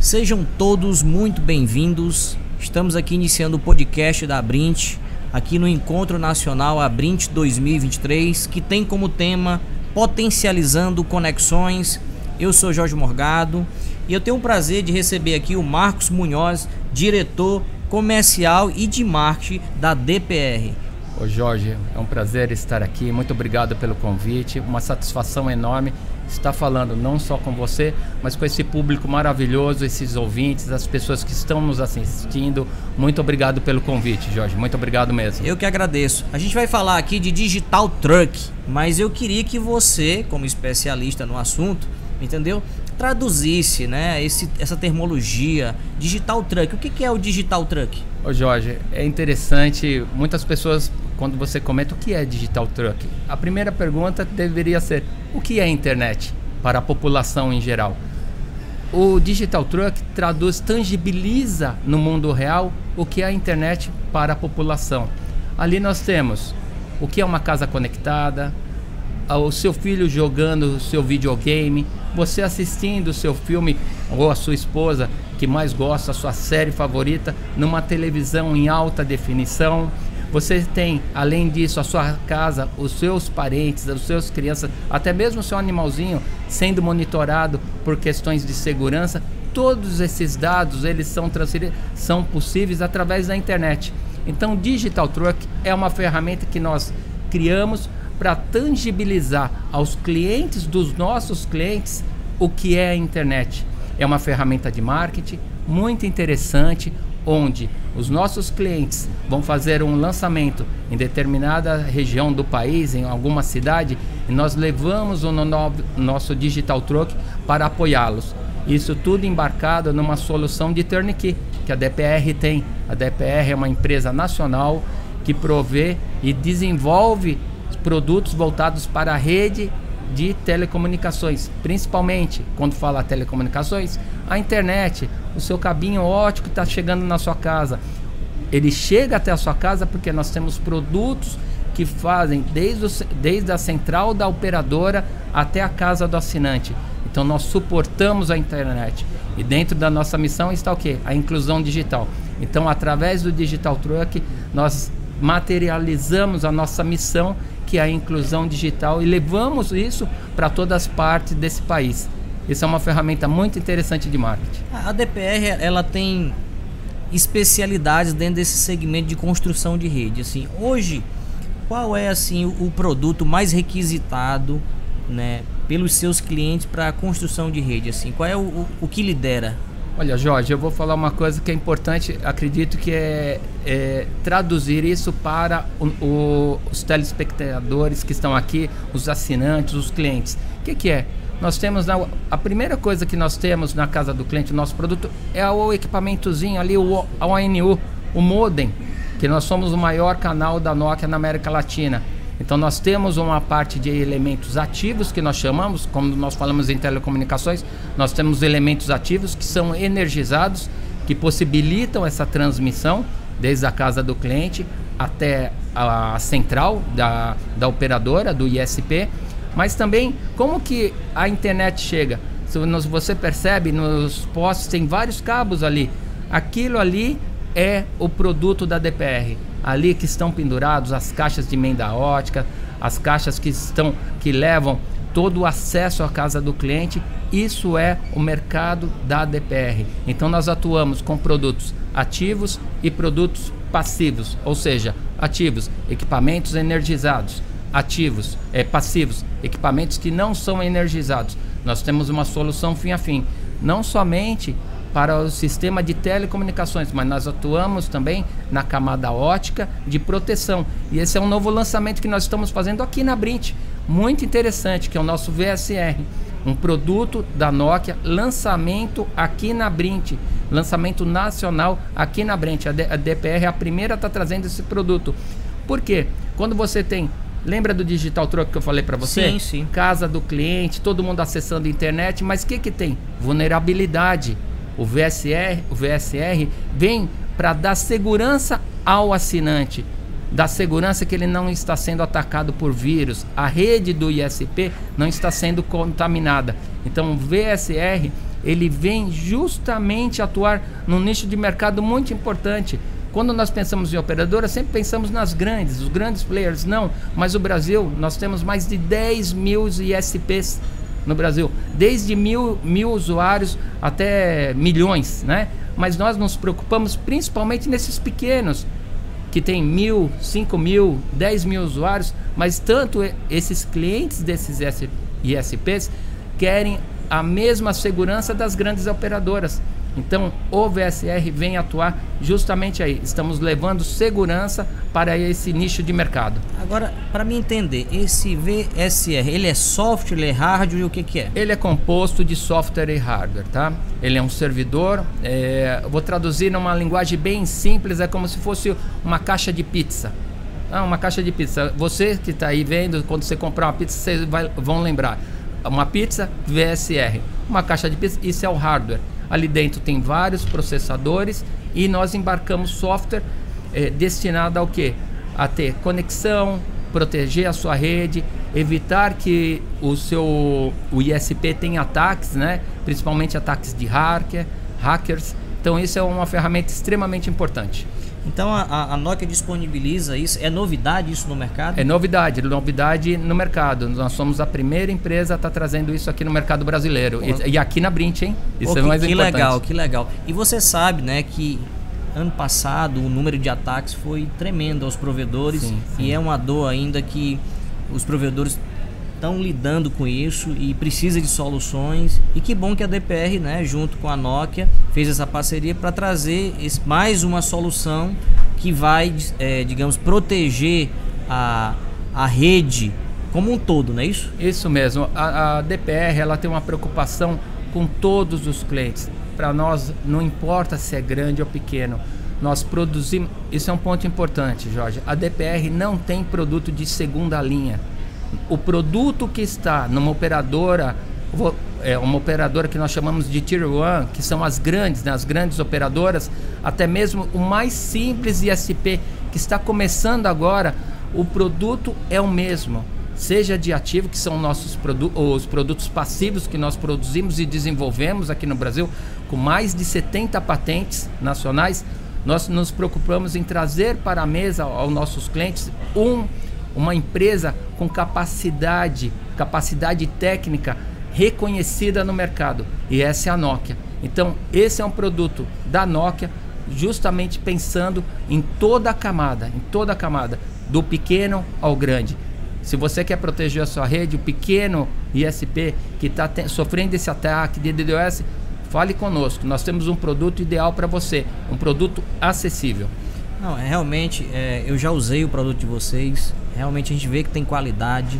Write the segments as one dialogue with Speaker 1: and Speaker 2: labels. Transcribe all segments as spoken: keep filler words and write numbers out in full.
Speaker 1: Sejam todos muito bem-vindos. Estamos aqui iniciando o podcast da Abrint, aqui no Encontro Nacional Abrint dois mil e vinte e três, que tem como tema Potencializando Conexões. Eu sou Jorge Morgado e eu tenho o prazer de receber aqui o Marcos Munhoz, diretor comercial e de marketing da D P R.
Speaker 2: Ô Jorge, é um prazer estar aqui, muito obrigado pelo convite, uma satisfação enorme estar falando não só com você, mas com esse público maravilhoso, esses ouvintes, as pessoas que estão nos assistindo. Muito obrigado pelo convite, Jorge, muito obrigado mesmo.
Speaker 1: Eu que agradeço. A gente vai falar aqui de Digital Truck, mas eu queria que você, como especialista no assunto, entendeu? Traduzisse, né, esse, essa termologia Digital Truck. O que, que é o Digital Truck?
Speaker 2: Ô Jorge, é interessante, muitas pessoas, quando você comenta o que é Digital Truck, a primeira pergunta deveria ser: o que é internet para a população em geral? O Digital Truck traduz, tangibiliza no mundo real o que é a internet para a população. Ali nós temos o que é uma casa conectada, o seu filho jogando o seu videogame, você assistindo o seu filme, ou a sua esposa que mais gosta, a sua série favorita, numa televisão em alta definição. Você tem, além disso, a sua casa, os seus parentes, os seus crianças, até mesmo o seu animalzinho sendo monitorado por questões de segurança. Todos esses dados, eles são transferidos, são possíveis através da internet. Então, Digital Truck é uma ferramenta que nós criamos para tangibilizar aos clientes dos nossos clientes o que é a internet. É uma ferramenta de marketing muito interessante, onde os nossos clientes vão fazer um lançamento em determinada região do país, em alguma cidade, e nós levamos o no nosso Digital Truck para apoiá-los. Isso tudo embarcado numa solução de turnkey que a D P R tem. A D P R é uma empresa nacional que provê e desenvolve produtos voltados para a rede de telecomunicações, principalmente quando fala telecomunicações, a internet, o seu cabinho ótico está chegando na sua casa. Ele chega até a sua casa porque nós temos produtos que fazem desde, o, desde a central da operadora até a casa do assinante. Então nós suportamos a internet e dentro da nossa missão está o quê? A inclusão digital. Então, através do Digital Truck nós materializamos a nossa missão, que é a inclusão digital, e levamos isso para todas as partes desse país. Isso é uma ferramenta muito interessante de marketing.
Speaker 1: A D P R, ela tem especialidades dentro desse segmento de construção de rede. Assim, hoje, qual é assim o produto mais requisitado, né, pelos seus clientes para a construção de rede? Assim, qual é o, o, o que lidera?
Speaker 2: Olha, Jorge, eu vou falar uma coisa que é importante, acredito que é, é traduzir isso para o, o, os telespectadores que estão aqui, os assinantes, os clientes. O que, que é? Nós temos, na, a primeira coisa que nós temos na casa do cliente, o nosso produto, é o equipamentozinho ali, o O N U, o modem, que nós somos o maior canal da Nokia na América Latina. Então nós temos uma parte de elementos ativos que nós chamamos, como nós falamos em telecomunicações, nós temos elementos ativos que são energizados, que possibilitam essa transmissão desde a casa do cliente até a central da, da operadora, do I S P. Mas também como que a internet chega? Se você percebe, nos postes tem vários cabos ali. Aquilo ali é o produto da D P R. Ali que estão pendurados as caixas de emenda ótica, as caixas que estão que levam todo o acesso à casa do cliente. Isso é o mercado da D P R. Então nós atuamos com produtos ativos e produtos passivos, ou seja, ativos, equipamentos energizados, ativos, é, passivos, equipamentos que não são energizados. Nós temos uma solução fim a fim, não somente para o sistema de telecomunicações, mas nós atuamos também na camada ótica de proteção. E esse é um novo lançamento que nós estamos fazendo aqui na Abrint, muito interessante, que é o nosso V S R, um produto da Nokia, lançamento aqui na Abrint, lançamento nacional aqui na Abrint. A D P R é a primeira a estar trazendo esse produto. Por quê? Quando você tem... Lembra do Digital Truck que eu falei para você?
Speaker 1: Sim, sim.
Speaker 2: Casa do cliente, todo mundo acessando a internet, mas o que que tem? Vulnerabilidade. O V S R, o V S R vem para dar segurança ao assinante, dar segurança que ele não está sendo atacado por vírus, a rede do I S P não está sendo contaminada. Então o V S R ele vem justamente atuar num nicho de mercado muito importante. Quando nós pensamos em operadora, sempre pensamos nas grandes, os grandes players, não. Mas o Brasil, nós temos mais de dez mil I S Ps no Brasil, desde mil, mil usuários até milhões, né? Mas nós nos preocupamos principalmente nesses pequenos, que tem mil, cinco mil, dez mil usuários, mas tanto esses clientes desses I S Ps querem a mesma segurança das grandes operadoras. Então o V S R vem atuar justamente aí. Estamos levando segurança para esse nicho de mercado.
Speaker 1: Agora, para me entender, esse V S R, ele é software, ele é hardware e o que que é?
Speaker 2: Ele é composto de software e hardware, tá? Ele é um servidor, é, eu vou traduzir numa linguagem bem simples, é como se fosse uma caixa de pizza. Ah, uma caixa de pizza. Você que está aí vendo, quando você comprar uma pizza, vocês vai, vão lembrar. Uma pizza, V S R. Uma caixa de pizza, isso é o hardware. Ali dentro tem vários processadores e nós embarcamos software eh, destinado ao quê? A ter conexão, proteger a sua rede, evitar que o seu o I S P tenha ataques, né? Principalmente ataques de hacker, hackers. Então isso é uma ferramenta extremamente importante.
Speaker 1: Então a, a Nokia disponibiliza isso, é novidade isso no mercado?
Speaker 2: É novidade, novidade no mercado. Nós somos a primeira empresa a estar tá trazendo isso aqui no mercado brasileiro. E, e aqui na Brint, hein? Isso
Speaker 1: Pô,
Speaker 2: é
Speaker 1: que,
Speaker 2: mais
Speaker 1: que
Speaker 2: importante.
Speaker 1: legal, que legal. E você sabe, né, que ano passado o número de ataques foi tremendo aos provedores. Sim, sim. E é uma dor ainda que os provedores estão lidando com isso e precisa de soluções. E que bom que a D P R, né, junto com a Nokia, fez essa parceria para trazer esse, mais uma solução que vai, é, digamos, proteger a, a rede como um todo, não é isso?
Speaker 2: Isso mesmo. A, a D P R ela tem uma preocupação com todos os clientes. Para nós não importa se é grande ou pequeno. Nós produzimos... Isso é um ponto importante, Jorge. A D P R não tem produto de segunda linha. O produto que está numa operadora, é uma operadora que nós chamamos de Tier um, que são as grandes, né, as grandes operadoras, até mesmo o mais simples I S P que está começando agora, o produto é o mesmo. Seja de ativo, que são nossos produ os produtos passivos que nós produzimos e desenvolvemos aqui no Brasil, com mais de setenta patentes nacionais, nós nos preocupamos em trazer para a mesa aos nossos clientes um uma empresa com capacidade, capacidade técnica reconhecida no mercado, e essa é a Nokia. Então esse é um produto da Nokia, justamente pensando em toda a camada, em toda a camada, do pequeno ao grande. Se você quer proteger a sua rede, o pequeno I S P que está sofrendo esse ataque de DDoS, fale conosco, nós temos um produto ideal para você, um produto acessível.
Speaker 1: Não, é, realmente, é, eu já usei o produto de vocês, realmente a gente vê que tem qualidade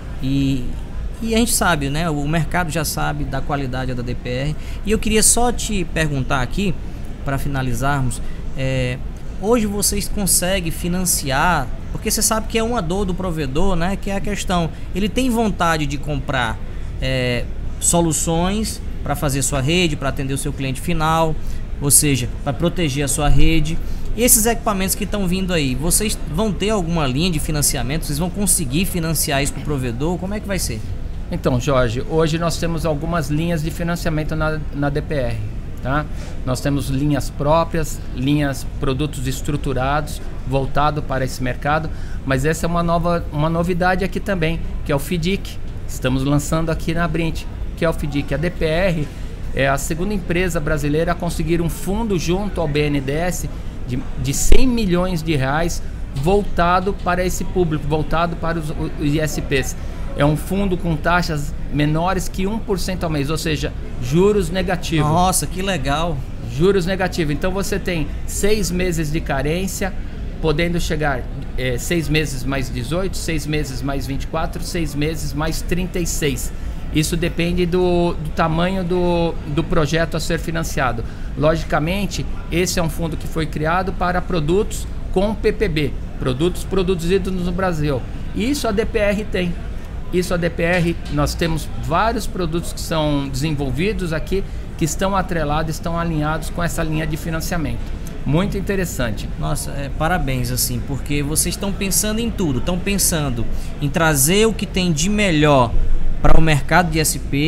Speaker 1: e, e a gente sabe, né? O mercado já sabe da qualidade da D P R. E eu queria só te perguntar aqui, para finalizarmos, é, hoje vocês conseguem financiar, porque você sabe que é uma dor do provedor, né? Que é a questão, ele tem vontade de comprar é, soluções para fazer sua rede, para atender o seu cliente final, ou seja, para proteger a sua rede. E esses equipamentos que estão vindo aí, vocês vão ter alguma linha de financiamento? Vocês vão conseguir financiar isso para o provedor? Como é que vai ser?
Speaker 2: Então, Jorge, hoje nós temos algumas linhas de financiamento na, na D P R. Tá? Nós temos linhas próprias, linhas, produtos estruturados, voltado para esse mercado. Mas essa é uma, nova, uma novidade aqui também, que é o FDIC. Estamos lançando aqui na Brint, que é o FDIC. A D P R é a segunda empresa brasileira a conseguir um fundo junto ao B N D E S De, de cem milhões de reais voltado para esse público, voltado para os, os I S Ps. É um fundo com taxas menores que um por cento ao mês, ou seja, juros negativos.
Speaker 1: Nossa, que legal!
Speaker 2: Juros negativos. Então você tem seis meses de carência, podendo chegar é, seis meses mais dezoito, seis meses mais vinte e quatro, seis meses mais trinta e seis. Isso depende do, do tamanho do, do projeto a ser financiado. Logicamente, esse é um fundo que foi criado para produtos com P P B, produtos produzidos no Brasil. Isso a D P R tem. Isso a D P R, nós temos vários produtos que são desenvolvidos aqui, que estão atrelados, estão alinhados com essa linha de financiamento. Muito interessante.
Speaker 1: Nossa, é, parabéns, assim, porque vocês estão pensando em tudo. Estão pensando em trazer o que tem de melhor para o mercado de I S P,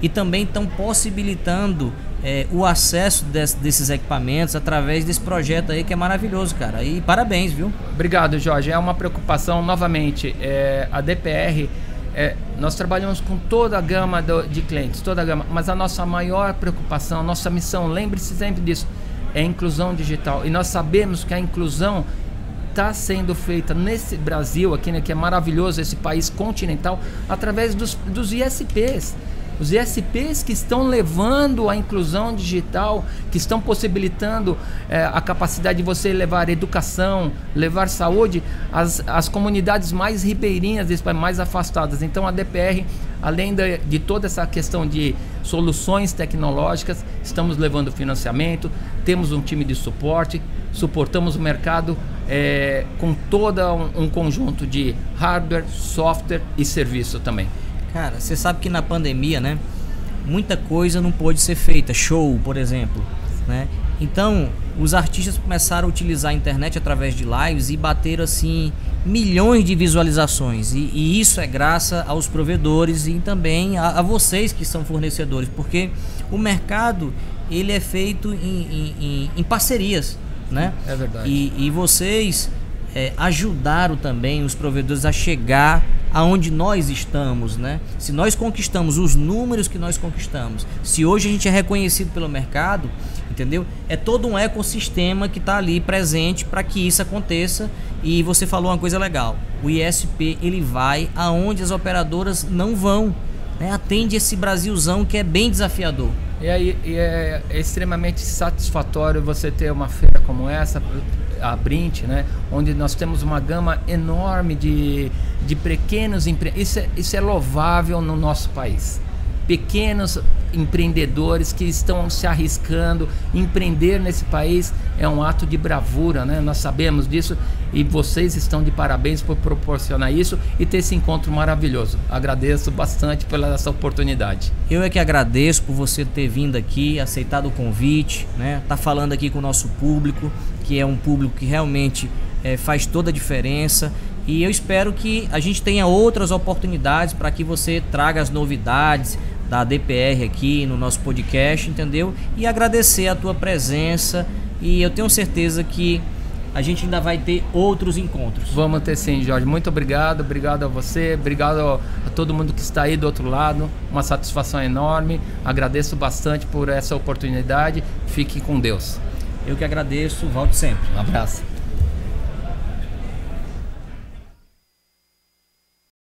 Speaker 1: e também estão possibilitando é, o acesso des, desses equipamentos através desse projeto aí que é maravilhoso, cara. E parabéns, viu?
Speaker 2: Obrigado, Jorge. É uma preocupação, novamente, é, a D P R, é, nós trabalhamos com toda a gama do, de clientes, toda a gama, mas a nossa maior preocupação, a nossa missão, lembre-se sempre disso, é a inclusão digital. E nós sabemos que a inclusão está sendo feita nesse Brasil aqui, né, que é maravilhoso, esse país continental, através dos, dos I S Ps. Os I S Ps que estão levando a inclusão digital, que estão possibilitando é, a capacidade de você levar educação, levar saúde às, às comunidades mais ribeirinhas, mais afastadas. Então a D P R, além de, de toda essa questão de soluções tecnológicas, estamos levando financiamento, temos um time de suporte, suportamos o mercado é, com todo um, um conjunto de hardware, software e serviço também.
Speaker 1: Cara, você sabe que na pandemia, né, muita coisa não pôde ser feita, show, por exemplo, né? Então, os artistas começaram a utilizar a internet através de lives e bateram, assim, milhões de visualizações. E, e isso é graças aos provedores e também a, a vocês que são fornecedores, porque o mercado, ele é feito em, em, em, em parcerias, né?
Speaker 2: É verdade.
Speaker 1: E, e vocês é, ajudaram também os provedores a chegar aonde nós estamos, né? Se nós conquistamos os números que nós conquistamos, se hoje a gente é reconhecido pelo mercado, entendeu? É todo um ecossistema que está ali presente para que isso aconteça. E você falou uma coisa legal, o I S P ele vai aonde as operadoras não vão, né? Atende esse Brasilzão que é bem desafiador.
Speaker 2: E aí e é, é extremamente satisfatório você ter uma feira como essa, a Brint, né? Onde nós temos uma gama enorme de, de pequenos empreendedores. Isso é, isso é louvável no nosso país. Pequenos empreendedores que estão se arriscando. Empreender nesse país é um ato de bravura, né? Nós sabemos disso e vocês estão de parabéns por proporcionar isso e ter esse encontro maravilhoso. Agradeço bastante pela essa oportunidade.
Speaker 1: Eu é que agradeço por você ter vindo aqui, aceitado o convite, né? Tá falando aqui com o nosso público, que é um público que realmente é, faz toda a diferença. E eu espero que a gente tenha outras oportunidades para que você traga as novidades da D P R aqui no nosso podcast, entendeu? E agradecer a tua presença, e eu tenho certeza que a gente ainda vai ter outros encontros.
Speaker 2: Vamos ter sim, Jorge. Muito obrigado, obrigado a você, obrigado a todo mundo que está aí do outro lado. Uma satisfação enorme, agradeço bastante por essa oportunidade. Fique com Deus.
Speaker 1: Eu que agradeço, volte sempre.
Speaker 2: Um abraço.